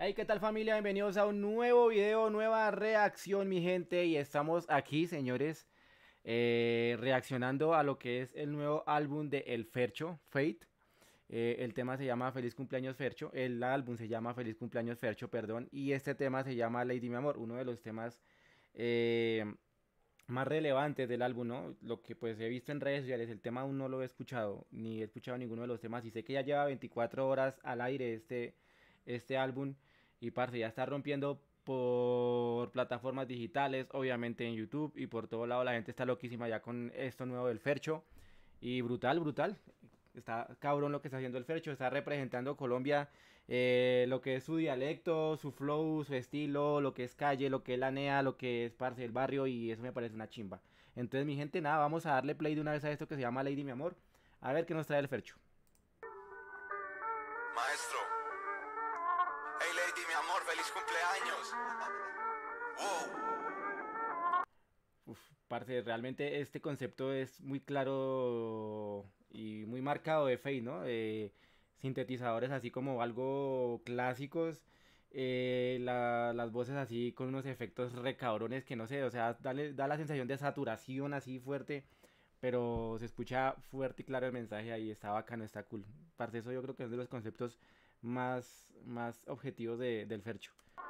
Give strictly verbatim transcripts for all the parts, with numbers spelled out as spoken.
Hey, ¿qué tal familia? Bienvenidos a un nuevo video, nueva reacción, mi gente. Y estamos aquí, señores, eh, reaccionando a lo que es el nuevo álbum de El Fercho, Fate. Eh, el tema se llama Feliz Cumpleaños Fercho. El álbum se llama Feliz Cumpleaños Fercho, perdón. Y este tema se llama Lady Mi Amor, uno de los temas eh, más relevantes del álbum, ¿no? Lo que pues he visto en redes sociales, el tema aún no lo he escuchado, ni he escuchado ninguno de los temas. Y sé que ya lleva veinticuatro horas al aire este, este álbum. Y parce, ya está rompiendo por plataformas digitales, obviamente en YouTube y por todo lado la gente está loquísima ya con esto nuevo del Fercho. Y brutal, brutal. Está cabrón lo que está haciendo el Fercho, está representando Colombia, eh, lo que es su dialecto, su flow, su estilo, lo que es calle, lo que es la nea, lo que es parce del barrio y eso me parece una chimba. Entonces mi gente, nada, vamos a darle play de una vez a esto que se llama Lady Mi Amor, a ver qué nos trae el Fercho. Maestro, hey Lady, mi amor, feliz cumpleaños. Wow. Uf, parce, realmente este concepto es muy claro y muy marcado de Fate, ¿no? Eh, sintetizadores así como algo clásicos, eh, la- las voces así con unos efectos recabrones que no sé, o sea, dale- da la sensación de saturación así fuerte, pero se escucha fuerte y claro el mensaje ahí, está bacano, está cool. Parce, eso yo creo que es de los conceptos más, más objetivos de- del Fercho.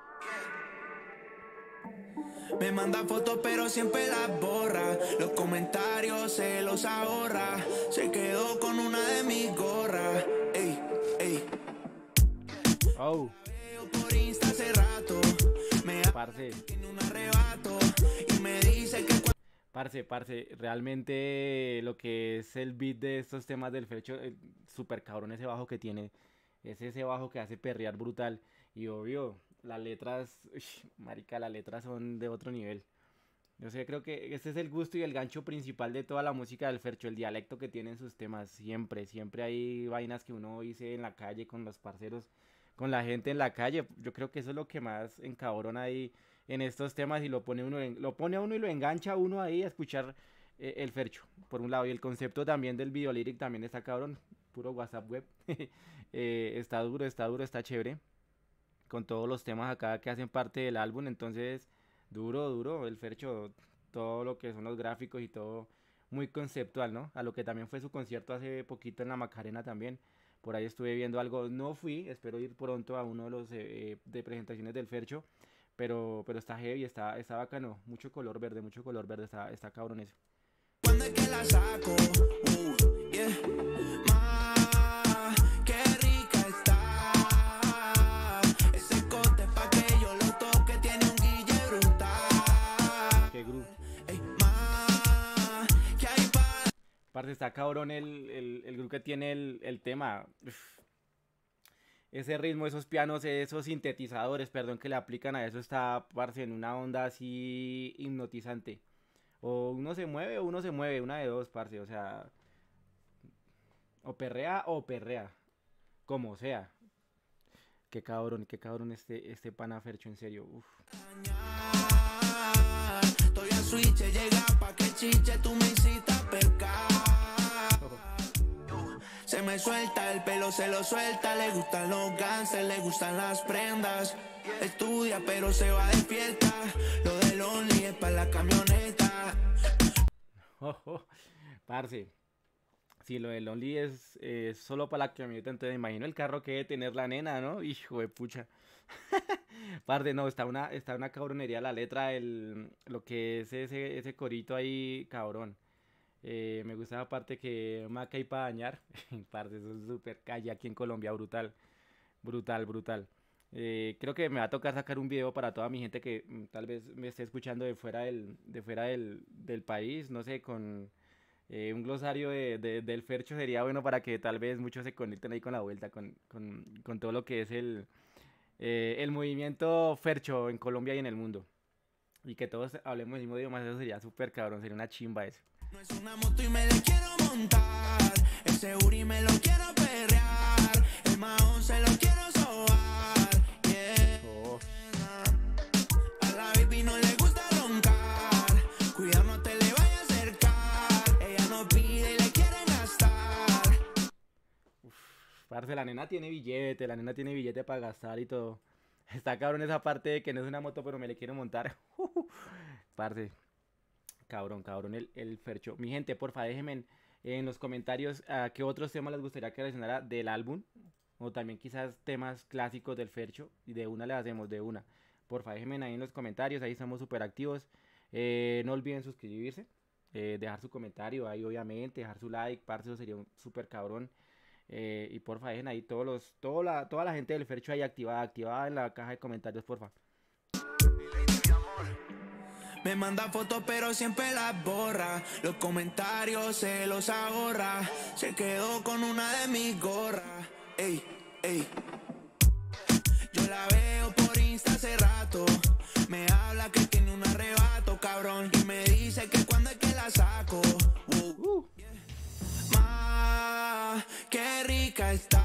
Me manda fotos pero siempre las borra. Los comentarios se los ahorra. Se quedó con una de mis gorras. Ey, ey. Oh, Veo por Insta hace rato. Me parce. tiene un arrebato. Y me dice que cuando Parce, parce, realmente lo que es el beat de estos temas del Fercho, eh, super cabrón ese bajo que tiene, es ese bajo que hace perrear brutal. Y obvio, las letras, ush, marica, las letras son de otro nivel. Yo sé, creo que este es el gusto y el gancho principal de toda la música del Fercho, el dialecto que tienen sus temas. Siempre, siempre hay vainas que uno dice en la calle con los parceros, con la gente en la calle. Yo creo que eso es lo que más encabrona ahí en estos temas y lo pone uno, en- lo pone a uno y lo engancha a uno ahí a escuchar eh, el Fercho, por un lado. Y el concepto también del video lyric también está cabrón, puro WhatsApp web. Eh, está duro, está duro, está chévere con todos los temas acá que hacen parte del álbum. Entonces, duro, duro, el Fercho, todo lo que son los gráficos y todo muy conceptual, ¿no? A lo que también fue su concierto hace poquito en la Macarena también. Por ahí estuve viendo algo, no fui, espero ir pronto a uno de los eh, de presentaciones del Fercho, pero, pero está heavy, está, está bacano, mucho color verde, mucho color verde, está, está cabrón eso. cuando es que la saco. Uh, yeah. Ma, qué rica está. Ese cote pa' que yo lo toque. Tiene un guille brutal. Qué groove. Ey, ma, que hay pa' Parce, está cabrón el, el, el groove que tiene el, el tema. Uf. Ese ritmo, esos pianos, esos sintetizadores, perdón, que le aplican a eso está, parce, en una onda así hipnotizante. O uno se mueve o uno se mueve, una de dos, parce, o sea, o perrea o perrea, como sea. Qué cabrón, qué cabrón este, este pana Fercho, en serio, uf. dañar. Estoy a switch, llega pa' que chiche. Tú me hiciste pecar. Se me suelta, el pelo se lo suelta. Le gustan los ganses, le gustan las prendas. Estudia pero se va de fiesta. Lo del Only es pa' la camioneta. Ojo, parce, si lo del Only es eh, solo para la camioneta, entonces me imagino el carro que debe tener la nena, ¿no? Hijo de pucha. Parce, no, está una, está una cabronería la letra, el, lo que es ese, ese corito ahí, cabrón. Eh, me gusta la parte que maca y para dañar. Parce, eso es súper calle aquí en Colombia, brutal, brutal, brutal. Eh, creo que me va a tocar sacar un video para toda mi gente que mm, tal vez me esté escuchando de fuera del, de fuera del, del país, no sé, con eh, un glosario de, de- del Fercho sería bueno para que tal vez muchos se conecten ahí con la vuelta, con, con, con todo lo que es el, eh, el movimiento Fercho en Colombia y en el mundo. Y que todos hablemos el mismo idioma, eso sería súper cabrón, sería una chimba eso. No es una moto y me le quiero montar. Ese Uri me lo quiero perrear. El Mahón se lo quiero sobar. Yeah. Oh, A la baby no le gusta roncar. Cuidado, no te le vayas a acercar. Ella no pide y le quieren gastar. parce, la nena tiene billete, la nena tiene billete para gastar y todo. Está cabrón esa parte de que no es una moto, pero me le quiero montar. Parce, cabrón, cabrón, el, el Fercho. Mi gente, porfa, déjenme en, en los comentarios a qué otros temas les gustaría que reaccionara del álbum. O también quizás temas clásicos del Fercho. Y de una le hacemos, de una. Porfa, déjenme ahí en los comentarios, ahí estamos súper activos. Eh, no olviden suscribirse, eh, dejar su comentario ahí obviamente, dejar su like, parce, eso sería un súper cabrón. Eh, y porfa, dejen ahí todos los, toda la, toda la gente del Fercho ahí activada, activada en la caja de comentarios, porfa. Me manda fotos pero siempre las borra. Los comentarios se los ahorra. Se quedó con una de mis gorras. Ey, ey. Yo la veo por Insta hace rato. Me habla que tiene un arrebato, cabrón. Y me dice que cuando es que la saco. Uh. Uh. Ma, qué rica está.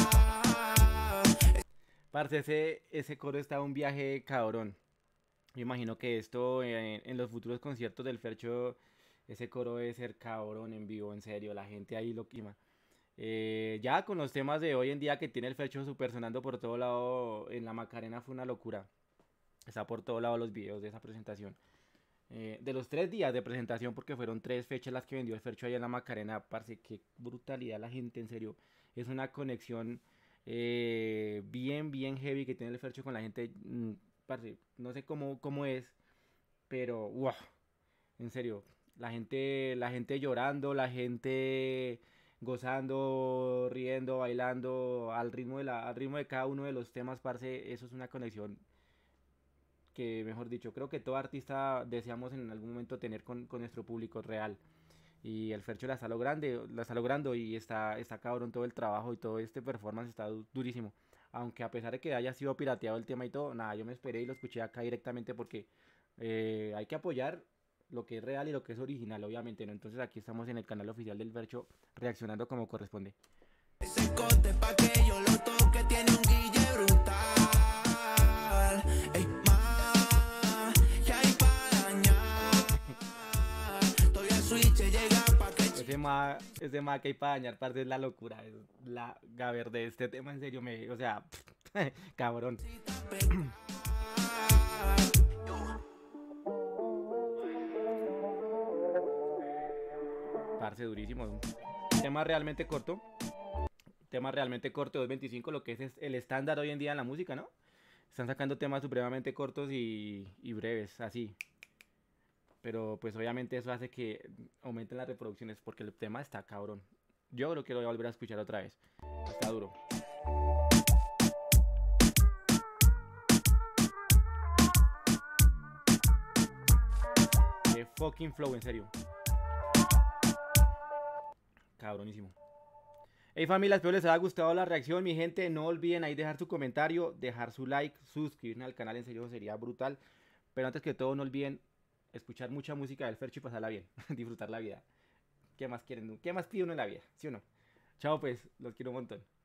Parce, ese, ese coro está un viaje cabrón. Yo imagino que esto en, en los futuros conciertos del Fercho, ese coro debe ser cabrón en vivo, en serio. La gente ahí lo quima. Eh, ya con los temas de hoy en día que tiene el Fercho super sonando por todo lado, en la Macarena fue una locura. Está por todo lado los videos de esa presentación. Eh, de los tres días de presentación, porque fueron tres fechas las que vendió el Fercho ahí en la Macarena, parce, qué brutalidad la gente, en serio. Es una conexión eh, bien, bien heavy que tiene el Fercho con la gente. mm, Parce, no sé cómo, cómo es, pero wow, en serio, la gente, la gente llorando, la gente gozando, riendo, bailando al ritmo de la, al ritmo de cada uno de los temas, parce, eso es una conexión que, mejor dicho, creo que todo artista deseamos en algún momento tener con, con nuestro público real. Y el Fercho la está logrando, la está logrando y está, está cabrón todo el trabajo y todo este performance está du- durísimo. Aunque a pesar de que haya sido pirateado el tema y todo, nada, yo me esperé y lo escuché acá directamente porque eh, hay que apoyar lo que es real y lo que es original, obviamente, ¿no? Entonces aquí estamos en el canal oficial del Fercho reaccionando como corresponde. Ese corte pa' que yo lo toque tiene un guille brutal. Ey, ma, que hay pa' dañar. Todavía switch llega pa' que Ese ma, ese ma que hay para dañar, parce, es la locura, es la gaber de este tema, en serio, me, o sea, cabrón. chiquita pegar. Parce, durísimo. Tema realmente corto. Tema realmente corto, dos veinticinco, lo que es, es el estándar hoy en día en la música, ¿no? Están sacando temas supremamente cortos y, y breves, así. Pero pues obviamente eso hace que aumenten las reproducciones porque el tema está cabrón. Yo lo quiero volver a escuchar otra vez. Está duro. Qué fucking flow, en serio. Cabronísimo. Hey familia, espero les haya gustado la reacción, mi gente. No olviden ahí dejar su comentario, dejar su like, suscribirse al canal, en serio sería brutal. Pero antes que todo, no olviden escuchar mucha música del Fercho y pasarla bien, disfrutar la vida. ¿Qué más quieren? ¿Qué más pide uno en la vida? ¿Sí o no? Chao pues, los quiero un montón.